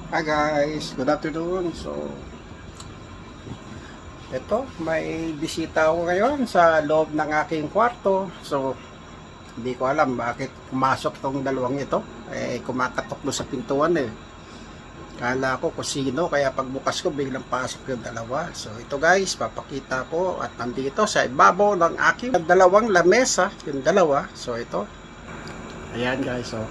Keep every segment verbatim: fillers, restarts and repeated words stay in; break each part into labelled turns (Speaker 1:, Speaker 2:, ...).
Speaker 1: Hi guys, good afternoon. So, ito, may bisita ako ngayon sa loob ng aking kwarto. So, hindi ko alam bakit pumasok tong dalawang ito. Eh, kumakatok doon sa pintuan eh. Kala ko kung sino, kaya pagbukas ko biglang pasok yung dalawa. So, ito guys, papakita ko at nandito sa ibabaw ng aking dalawang lamesa, yung dalawa. So, ito. Ayan guys, so.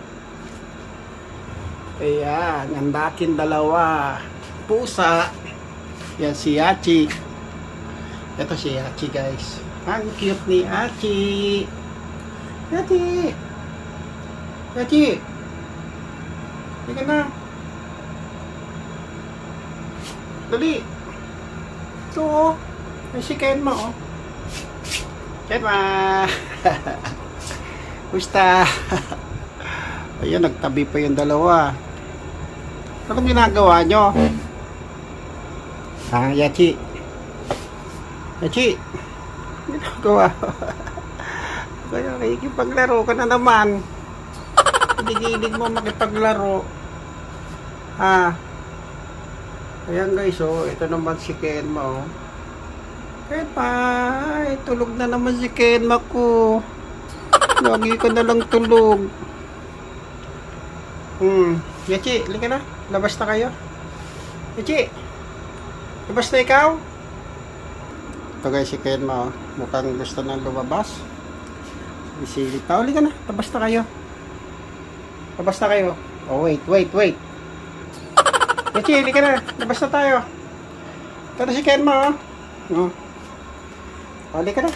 Speaker 1: Ayan, ang daking dalawa pusa. Yan si Hachi. Ito si Hachi guys. Ang cute ni Hachi. Hachi. Hachi. Hindi na. Dali. Ito oh. May si Kenma oh. Kenma. Gusta. Ayun, nagtabi pa yung dalawa. Anong ginagawa nyo? Ah, Yachi. Yachi. Ginagawa. Kaya nakikipaglaro ka na naman. Hilig-hilig mo makipaglaro. Ah. Ayan guys, oh. Ito naman si Kenma, oh. Kenma. Ay, tulog na naman si Kenma ko. Lagi ka na lang tulog. Hmm. Yachi, halika na. Labas na kayo. Yachi. Labas na ikaw. Ito guys, si Kenma, oh. Mukhang gusto nang lumabas. Isilit pa. Halika na. Labas na kayo. Labas na kayo. Oh, wait, wait, wait. Yachi, halika na. Labas na tayo. Ito na si Kenma, oh. Oh. Halika na.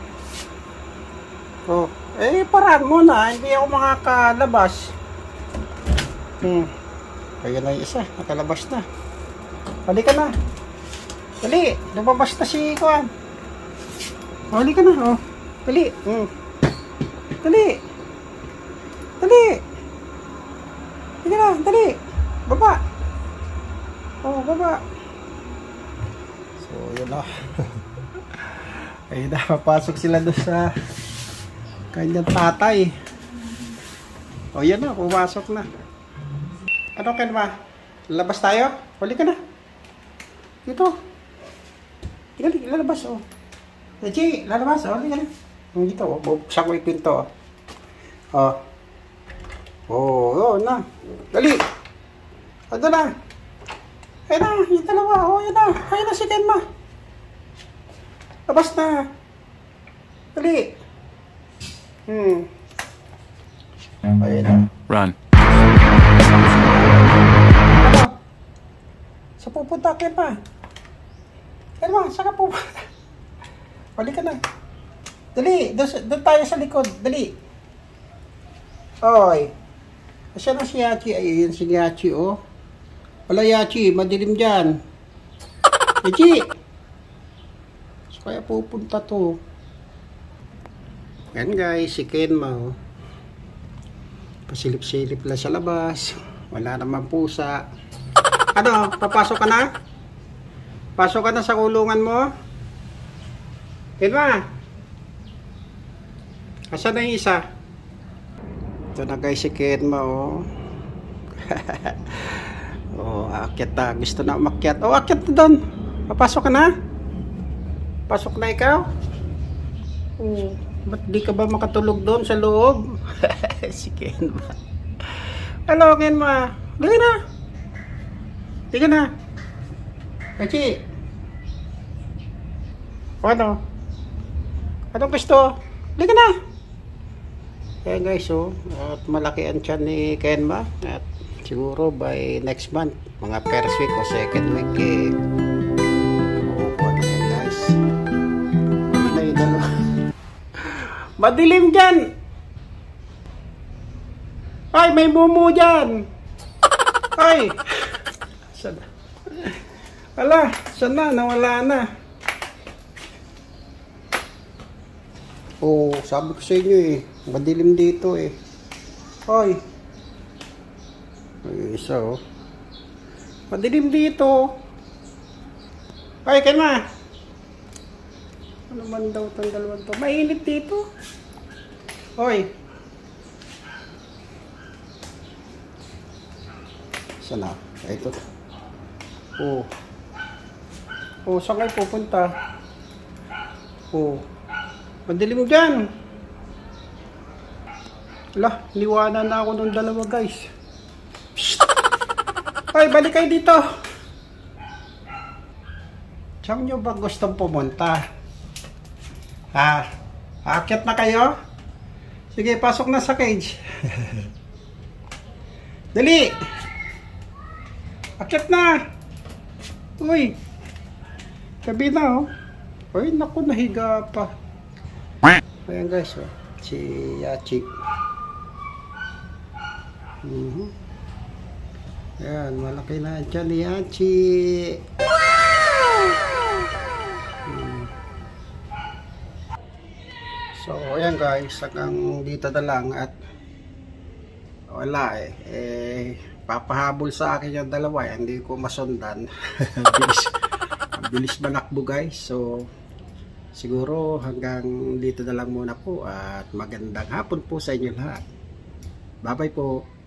Speaker 1: Oh. Eh, paraan mo na. Hindi ako makakalabas. Hmm. Kaya na yung isa. Nakalabas na. Halika na. Dali. Lumabas na si Kuan. Halika na. Oh. Dali. Hmm. Dali. Dali. Halika na. Dali. Baba. Oh, baba. So, yun na. Ayun na. Papasok sila doon sa kanyang tatay. O, yan na. Pumasok na. Ano ka naman? Lalabas tayo? Huli ka na. Dito. Tingnan, lalabas, oh. Hachi, lalabas, oh. Huli ka na. Dito, oh. Buksan ko yung pinto, oh. Oh. Oh, oh, na. Dali. Ado na. Ayun na, yung dalawa. Oh, yun na. Ayun na si Kenma. Labas na. Dali. Hmm. Ayun na.
Speaker 2: Run.
Speaker 1: Sa pupunta, Kenma. Kenma, saan ka pupunta? Huli ka na. Dali, doon tayo sa likod. Dali. Oy. Asya na si Hachi. Ayun si Hachi, oh. Wala Hachi, madilim dyan. Hachi! So, kaya pupunta to. Yan guys, si Kenma, oh. Pasilip-silip lang sa labas. Wala naman pusa. Ano, papasok ka na? Pasok ka na sa kulungan mo? Kenma? Asan na yung isa? Ito na guys si Kenma, oh. Oh, akyat na. Gusto na umakyat. Oh, akyat na doon. Papasok ka na? Pasok na ikaw? Oh, ba't di ka ba makatulog doon sa loob? Si Kenma. Hello, Kenma. Dali na. Sige na. Hachi. Ano? Anong gusto? Sige na. Ayan guys, oh. At malaki ang tiyan ni Kenma. At siguro by next month, mga first week o second week, eh, makukuha na yan guys. Ano na yung dalawa? Madilim dyan! Ay, may mumu dyan! Ay! Saan na? Ala, saan na? Nawala na. Oh, sabi ko sa inyo eh. Madilim dito eh. Ay. Ay, isa oh. Madilim dito. Ay, Kenma. Ano man daw itong dalawang to? Mainit dito. Hoy. Sana. Ito. Oh. Oh, saan kayo pupunta? Oh. Madilim dyan. Ala, liwanan na ako ng dalawa, guys. Psst! Ay, balik kayo dito. Saan nyo ba gustong pumunta? Ha? Aakyat na kayo? Sige, pasok na sa cage. Dali! Akyat na! Uy! Sabi na, oh. Uy, naku, nahiga pa. Ayan, guys, oh. Si Yachi. Mm-hmm. Ayan, malaki na dyan ni Yachi. Wow! Hmm. So, ayan, guys. Hanggang dito na lang at wala eh. Eh, papahabol sa akin yung dalawa. Eh. Hindi ko masundan. bilis, bilis manakbo, guys. So, siguro hanggang dito na lang muna po at magandang hapon po sa inyo lahat. Bye-bye po.